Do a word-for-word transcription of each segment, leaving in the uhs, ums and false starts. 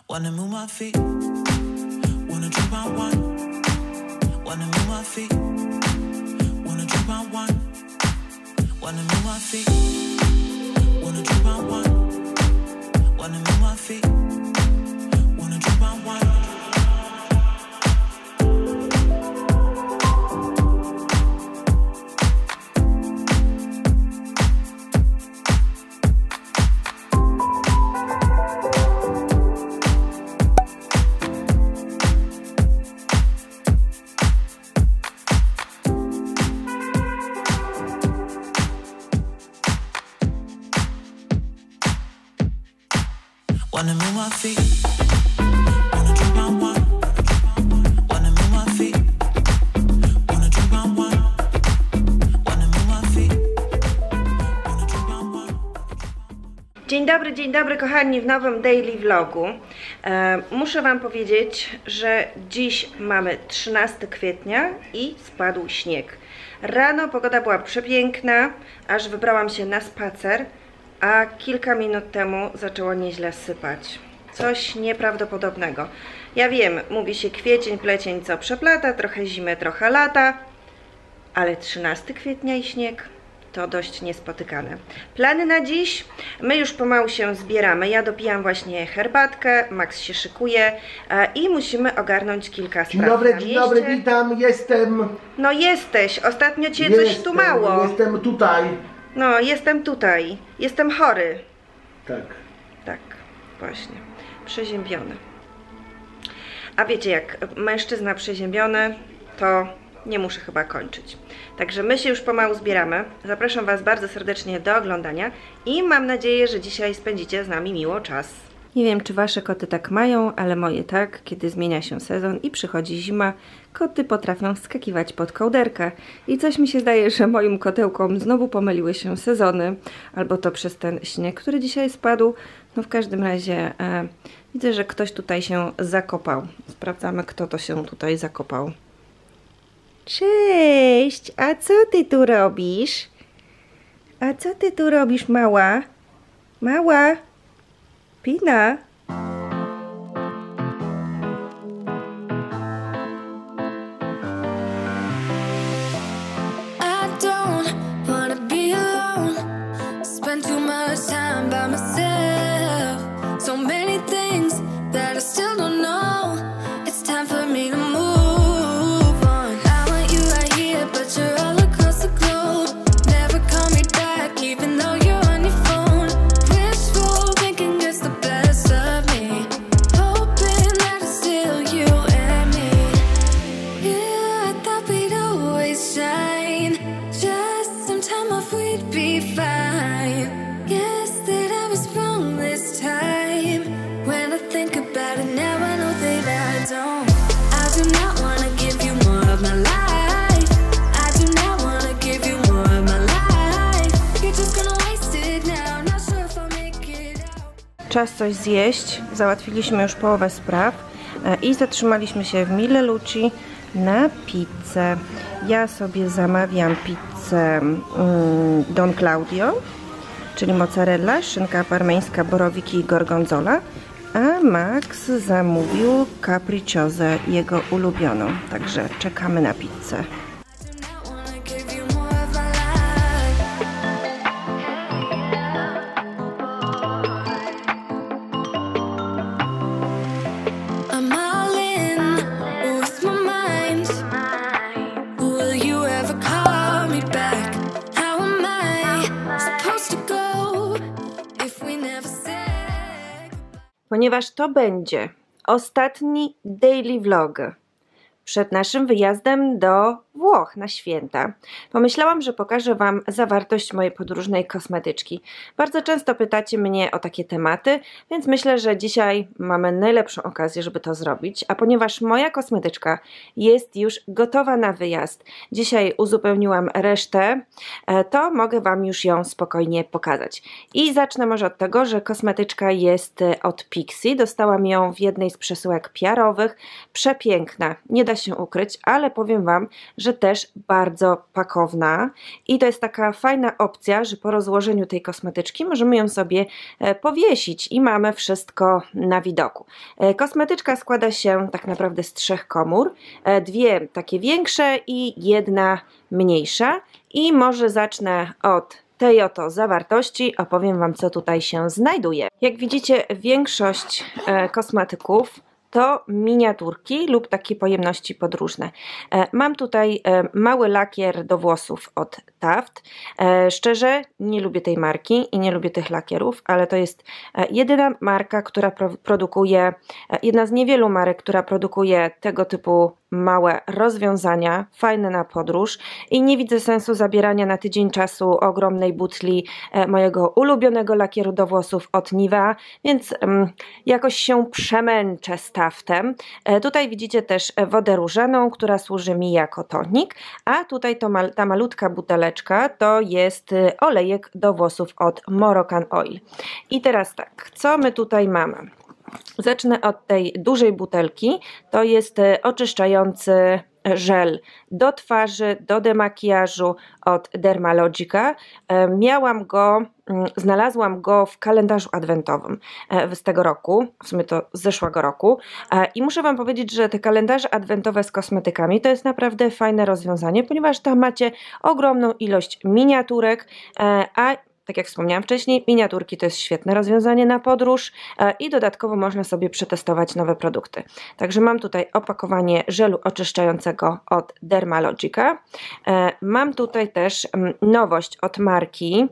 Wanna move my feet, wanna drink my wine. Wanna move my feet, wanna drink my wine. Wanna move my feet, wanna drink my wine. Wanna move my feet, wanna drink my wine. Wanna move my feet, wanna drink my wine. Wanna move my feet, wanna drink my wine. Wanna move my feet, wanna drink my wine. Dzień dobry, dzień dobry kochani w nowym daily vlogu. E, muszę wam powiedzieć, że dziś mamy trzynastego kwietnia i spadł śnieg. Rano pogoda była przepiękna, aż wybrałam się na spacer, a kilka minut temu zaczęło nieźle sypać. Coś nieprawdopodobnego. Ja wiem, mówi się kwiecień, plecień, co przeplata, trochę zimy, trochę lata, ale trzynastego kwietnia i śnieg to dość niespotykane. Plany na dziś? My już pomału się zbieramy. Ja dopijam właśnie herbatkę, Max się szykuje e, i musimy ogarnąć kilka spraw. Dzień dobry, dzień dobry, witam, jestem... No jesteś, ostatnio cię jestem, coś tu mało. Jestem tutaj. No, jestem tutaj. Jestem chory. Tak. Tak, właśnie. Przeziębiony. A wiecie, jak mężczyzna przeziębiony, to nie muszę chyba kończyć. Także my się już pomału zbieramy. Zapraszam was bardzo serdecznie do oglądania i mam nadzieję, że dzisiaj spędzicie z nami miło czas. Nie wiem, czy wasze koty tak mają, ale moje tak. Kiedy zmienia się sezon i przychodzi zima, koty potrafią wskakiwać pod kołderkę. I coś mi się zdaje, że moim kotełkom znowu pomyliły się sezony. Albo to przez ten śnieg, który dzisiaj spadł. No w każdym razie e, widzę, że ktoś tutaj się zakopał. Sprawdzamy, kto to się tutaj zakopał. Cześć! A co ty tu robisz? A co ty tu robisz, mała? Mała? Pina? I don't wanna be alone. Spend too much time by myself. So many things that I still don't know. It's time for me to move on. I want you right here, but you're all across the globe. Never call me back, even though you're on your phone. Wishful thinking gets the best of me. Hoping that it's still you and me. Yeah, I thought we'd always shine. Just some time off, we'd be fine. Guess that I was wrong this time. When I think about it now, I know that I don't. I do not want to give you more of my life. I do not want to give you more of my life. You're just gonna waste it now. Not sure if I'll make it out. Czas coś zjeść. Załatwiliśmy już połowę spraw e, i zatrzymaliśmy się w Mille Luci na pizzę. Ja sobie zamawiam pizzę mm, Don Claudio, czyli mozzarella, szynka parmeńska, borowiki i gorgonzola, a Max zamówił capricciosę, jego ulubioną. Także czekamy na pizzę. I do not want to give you more of my life. I'm all in with my mind. Will you ever call me back? How am I supposed to go if we never said? Ponieważ to będzie ostatni daily vlog przed naszym wyjazdem do Włoch na święta, pomyślałam, że pokażę wam zawartość mojej podróżnej kosmetyczki. Bardzo często pytacie mnie o takie tematy, więc myślę, że dzisiaj mamy najlepszą okazję, żeby to zrobić, a ponieważ moja kosmetyczka jest już gotowa na wyjazd, dzisiaj uzupełniłam resztę, to mogę wam już ją spokojnie pokazać. I zacznę może od tego, że kosmetyczka jest od Pixi, dostałam ją w jednej z przesyłek P R owych, przepiękna, nie da się ukryć, ale powiem Wam, że też bardzo pakowna i to jest taka fajna opcja, że po rozłożeniu tej kosmetyczki możemy ją sobie powiesić i mamy wszystko na widoku. Kosmetyczka składa się tak naprawdę z trzech komór, dwie takie większe i jedna mniejsza i może zacznę od tej oto zawartości, opowiem Wam, co tutaj się znajduje. Jak widzicie, większość e, kosmetyków to miniaturki lub takie pojemności podróżne. E, mam tutaj e, mały lakier do włosów od Taft. E, szczerze nie lubię tej marki i nie lubię tych lakierów, ale to jest e, jedyna marka, która pro, produkuje, e, jedna z niewielu marek, która produkuje tego typu małe rozwiązania, fajne na podróż i nie widzę sensu zabierania na tydzień czasu ogromnej butli e, mojego ulubionego lakieru do włosów od Nivea, więc um, jakoś się przemęczę z Taftem. E, tutaj widzicie też wodę różaną, która służy mi jako tonik, a tutaj to mal, ta malutka buteleczka to jest olejek do włosów od Moroccan Oil. I teraz tak, co my tutaj mamy? Zacznę od tej dużej butelki, to jest oczyszczający żel do twarzy, do demakijażu od Dermalogica. Miałam go, znalazłam go w kalendarzu adwentowym z tego roku, w sumie to z zeszłego roku i muszę Wam powiedzieć, że te kalendarze adwentowe z kosmetykami to jest naprawdę fajne rozwiązanie, ponieważ tam macie ogromną ilość miniaturek, a tak jak wspomniałam wcześniej, miniaturki to jest świetne rozwiązanie na podróż i dodatkowo można sobie przetestować nowe produkty. Także mam tutaj opakowanie żelu oczyszczającego od Dermalogica. Mam tutaj też nowość od marki.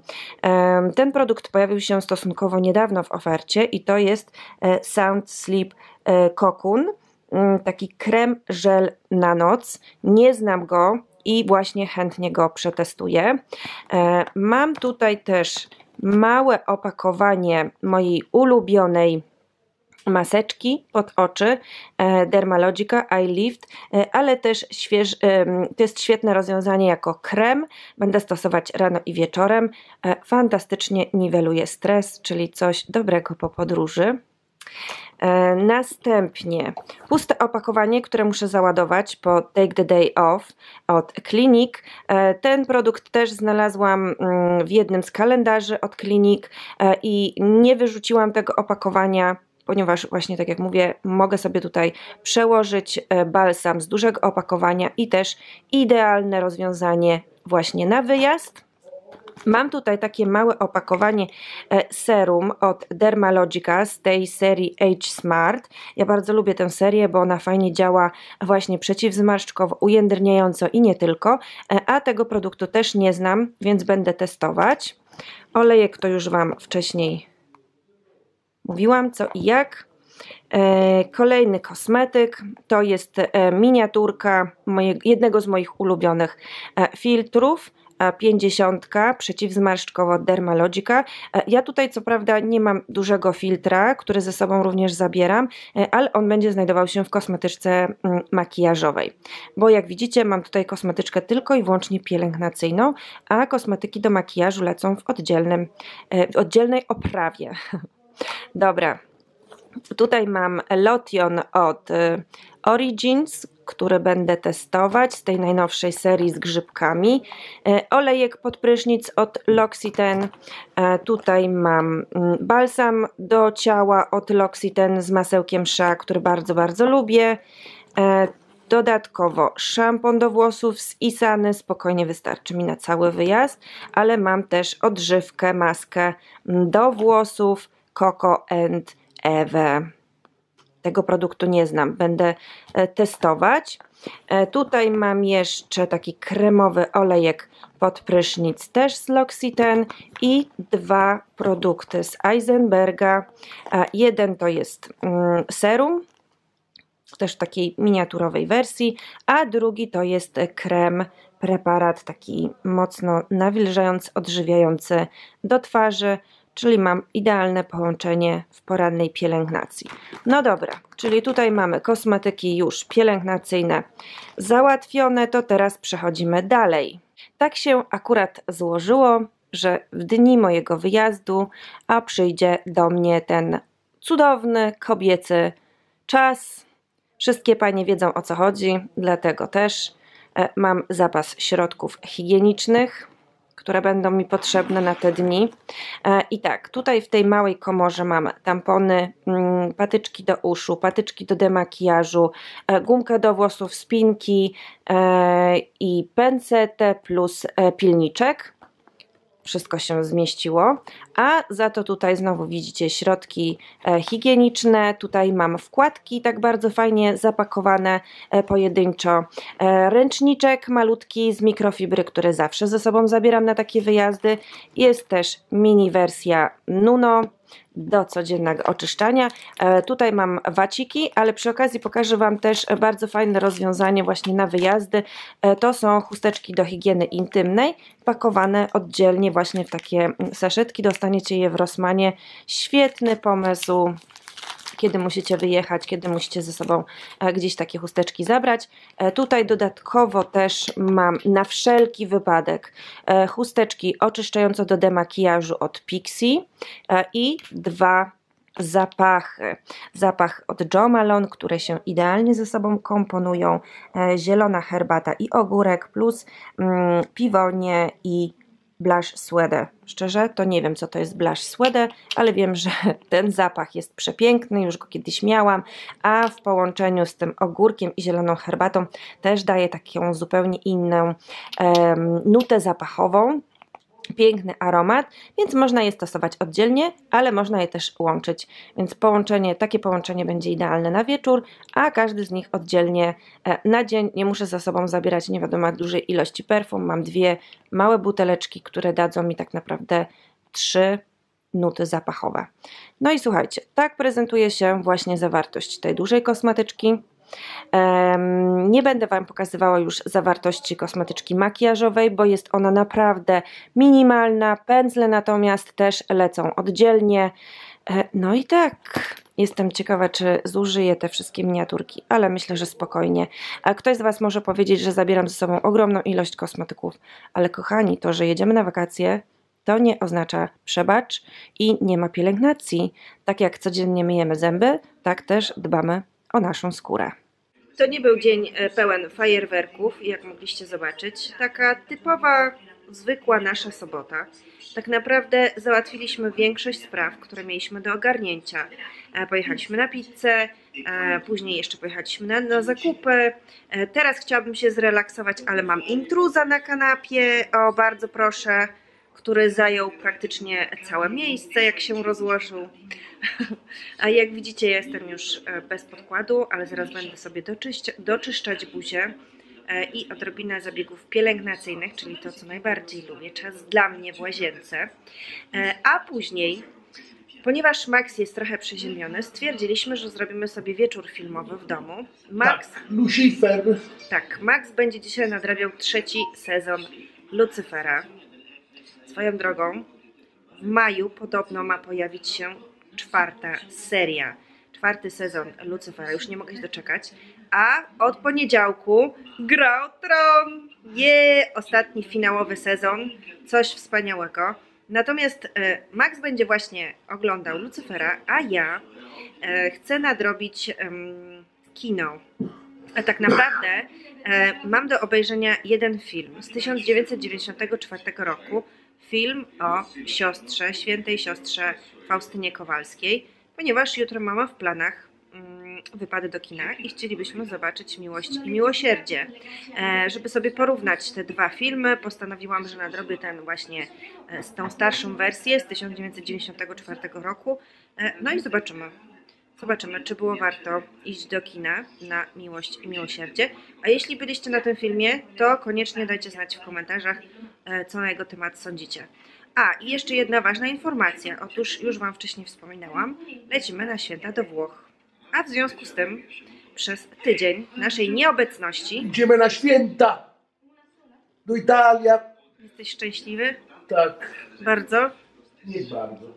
Ten produkt pojawił się stosunkowo niedawno w ofercie i to jest Sound Sleep Cocoon. Taki krem żel na noc. Nie znam go i właśnie chętnie go przetestuję. E, mam tutaj też małe opakowanie mojej ulubionej maseczki pod oczy e, Dermalogica Eye Lift, e, ale też śwież, e, to jest świetne rozwiązanie jako krem. Będę stosować rano i wieczorem. E, fantastycznie niweluje stres, czyli coś dobrego po podróży. E, następnie puste opakowanie, które muszę załadować po Take the Day Off od Clinique. E, ten produkt też znalazłam mm, w jednym z kalendarzy od Clinique e, i nie wyrzuciłam tego opakowania, ponieważ właśnie tak jak mówię, mogę sobie tutaj przełożyć e, balsam z dużego opakowania i też idealne rozwiązanie właśnie na wyjazd. Mam tutaj takie małe opakowanie serum od Dermalogica z tej serii Age Smart. Ja bardzo lubię tę serię, bo ona fajnie działa właśnie przeciwzmarszczkowo, ujędrniająco i nie tylko, a tego produktu też nie znam, więc będę testować. Olejek to już Wam wcześniej mówiłam co i jak. Kolejny kosmetyk to jest miniaturka mojego, jednego z moich ulubionych filtrów. pięćdziesiątka przeciwzmarszczkowo od Dermalogica. Ja tutaj co prawda nie mam dużego filtra, który ze sobą również zabieram, ale on będzie znajdował się w kosmetyczce makijażowej. Bo jak widzicie, mam tutaj kosmetyczkę tylko i wyłącznie pielęgnacyjną, a kosmetyki do makijażu lecą w oddzielnym, w oddzielnej oprawie. Dobra. Tutaj mam lotion od Origins, który będę testować z tej najnowszej serii z grzybkami. Olejek pod prysznic od L'Occitane. Tutaj mam balsam do ciała od L'Occitane z masełkiem Shea, który bardzo, bardzo lubię. Dodatkowo szampon do włosów z Isany, spokojnie wystarczy mi na cały wyjazd, ale mam też odżywkę, maskę do włosów Coco and Eve. Tego produktu nie znam, będę testować. Tutaj mam jeszcze taki kremowy olejek pod prysznic też z L'Occitane i dwa produkty z Eisenberga. Jeden to jest serum, też w takiej miniaturowej wersji, a drugi to jest krem, preparat taki mocno nawilżający, odżywiający do twarzy, czyli mam idealne połączenie w porannej pielęgnacji. No dobra, czyli tutaj mamy kosmetyki już pielęgnacyjne załatwione, to teraz przechodzimy dalej. Tak się akurat złożyło, że w dni mojego wyjazdu a przyjdzie do mnie ten cudowny, kobiecy czas, Wszystkie panie wiedzą, o co chodzi, dlatego też mam zapas środków higienicznych, które będą mi potrzebne na te dni. I tak, tutaj w tej małej komorze mam tampony, patyczki do uszu, patyczki do demakijażu, gumkę do włosów, spinki i pencetę plus pilniczek. Wszystko się zmieściło, a za to tutaj znowu widzicie środki e, higieniczne, tutaj mam wkładki tak bardzo fajnie zapakowane e, pojedynczo, e, ręczniczek malutki z mikrofibry, który zawsze ze sobą zabieram na takie wyjazdy, jest też mini wersja Nuno do codziennego oczyszczania. E, tutaj mam waciki, ale przy okazji pokażę Wam też bardzo fajne rozwiązanie właśnie na wyjazdy. E, to są chusteczki do higieny intymnej, pakowane oddzielnie właśnie w takie saszetki. Dostaniecie je w Rossmanie. Świetny pomysł, kiedy musicie wyjechać, kiedy musicie ze sobą gdzieś takie chusteczki zabrać. Tutaj dodatkowo też mam na wszelki wypadek chusteczki oczyszczające do demakijażu od Pixi i dwa zapachy. Zapach od Jo Malone, które się idealnie ze sobą komponują. Zielona herbata i ogórek plus mm, piwonie i blush suede. Szczerze to nie wiem, co to jest blush suede, ale wiem, że ten zapach jest przepiękny, już go kiedyś miałam, a w połączeniu z tym ogórkiem i zieloną herbatą też daje taką zupełnie inną um, nutę zapachową. Piękny aromat, więc można je stosować oddzielnie, ale można je też łączyć, więc połączenie, takie połączenie będzie idealne na wieczór, a każdy z nich oddzielnie na dzień. Nie muszę ze sobą zabierać nie wiadomo jak dużej ilości perfum, mam dwie małe buteleczki, które dadzą mi tak naprawdę trzy nuty zapachowe. No i słuchajcie, tak prezentuje się właśnie zawartość tej dużej kosmetyczki. Um, nie będę Wam pokazywała już zawartości kosmetyczki makijażowej, bo jest ona naprawdę minimalna. Pędzle natomiast też lecą oddzielnie. E, no i tak, jestem ciekawa, czy zużyję te wszystkie miniaturki, ale myślę, że spokojnie. A ktoś z Was może powiedzieć, że zabieram ze sobą ogromną ilość kosmetyków, ale kochani, to, że jedziemy na wakacje, to nie oznacza przebacz i nie ma pielęgnacji. Tak jak codziennie myjemy zęby, tak też dbamy o naszą skórę. To nie był dzień pełen fajerwerków, jak mogliście zobaczyć. Taka typowa, zwykła nasza sobota. Tak naprawdę załatwiliśmy większość spraw, które mieliśmy do ogarnięcia. Pojechaliśmy na pizzę, później jeszcze pojechaliśmy na, na zakupy. Teraz chciałabym się zrelaksować, ale mam intruza na kanapie. O, bardzo proszę, który zajął praktycznie całe miejsce, jak się rozłożył. A jak widzicie, jestem już bez podkładu, ale zaraz będę sobie doczyszcz doczyszczać buzię i odrobinę zabiegów pielęgnacyjnych, czyli to, co najbardziej lubię, czas dla mnie w łazience. A później, ponieważ Max jest trochę przeziębiony, stwierdziliśmy, że zrobimy sobie wieczór filmowy w domu. Max, tak, Lucifer. Tak, Max będzie dzisiaj nadrabiał trzeci sezon Lucyfera. Swoją drogą, w maju podobno ma pojawić się czwarta seria, czwarty sezon Lucyfera, już nie mogę się doczekać, a od poniedziałku Gra o Tron, je, ostatni finałowy sezon, coś wspaniałego. Natomiast e, Max będzie właśnie oglądał Lucyfera, a ja e, chcę nadrobić e, kino. A tak naprawdę e, mam do obejrzenia jeden film z tysiąc dziewięćset dziewięćdziesiątego czwartego roku, film o siostrze, świętej siostrze Faustynie Kowalskiej, ponieważ jutro mamy w planach mm, wypady do kina i chcielibyśmy zobaczyć Miłość i Miłosierdzie. E, żeby sobie porównać te dwa filmy, postanowiłam, że nadrobię ten właśnie e, z tą starszą wersję z tysiąc dziewięćset dziewięćdziesiątego czwartego roku. E, no i zobaczymy. Zobaczymy, czy było warto iść do kina na Miłość i Miłosierdzie. A jeśli byliście na tym filmie, to koniecznie dajcie znać w komentarzach, co na jego temat sądzicie. A, i jeszcze jedna ważna informacja. Otóż już Wam wcześniej wspominałam, lecimy na święta do Włoch. A w związku z tym, przez tydzień naszej nieobecności... Idziemy na święta do Italii. Jesteś szczęśliwy? Tak. Bardzo? Nie bardzo.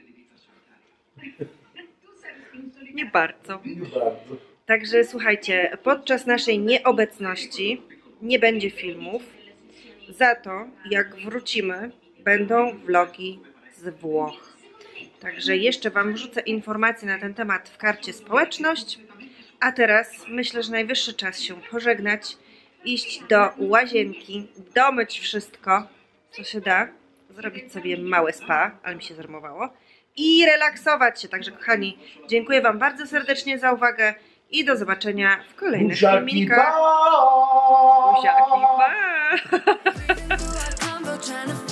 Nie bardzo. Nie bardzo. Także słuchajcie, podczas naszej nieobecności nie będzie filmów. Za to, jak wrócimy, będą vlogi z Włoch. Także jeszcze Wam wrzucę informacje na ten temat w karcie społeczność. A teraz myślę, że najwyższy czas się pożegnać, iść do łazienki, domyć wszystko, co się da, zrobić sobie małe spa, ale mi się zrymowało, i relaksować się. Także kochani, dziękuję Wam bardzo serdecznie za uwagę i do zobaczenia w kolejnych Buziaki, filmikach. pa! Buziaki, pa! Combo trying to